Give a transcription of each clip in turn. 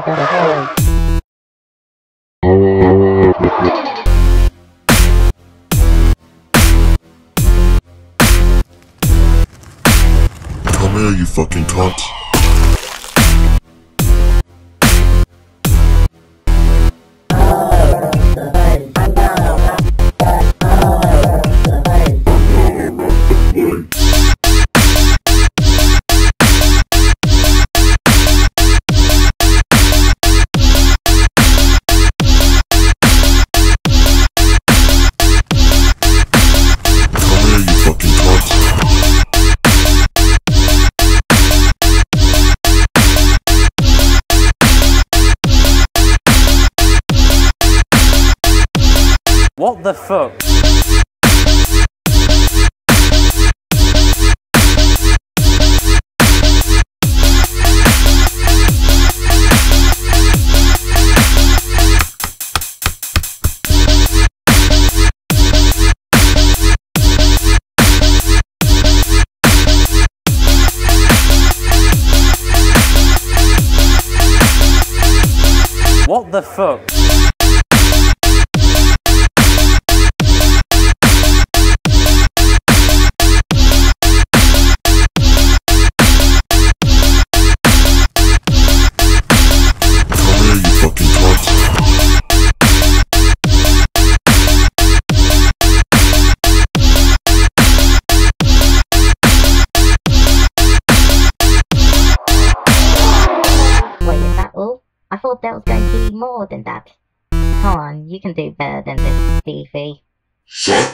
Come here, you fucking cunt. What the fuck? What the fuck? I thought there was going to be more than that. Come on, you can do better than this, Beefy. Suck.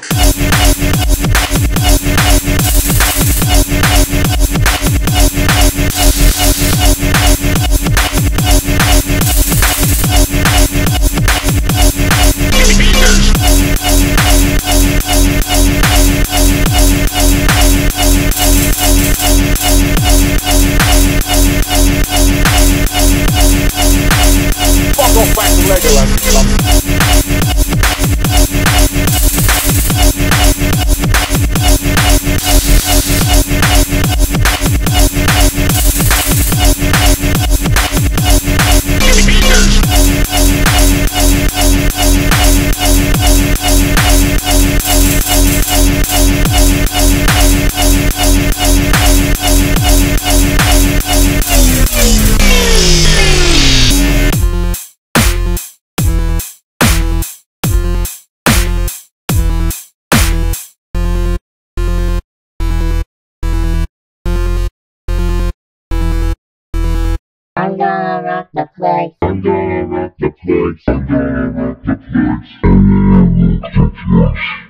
Fuck off back to Legoland, you I'm gonna rock the place. I'm gonna rock the place. I'm gonna rock the place. I'm gonna rock the place.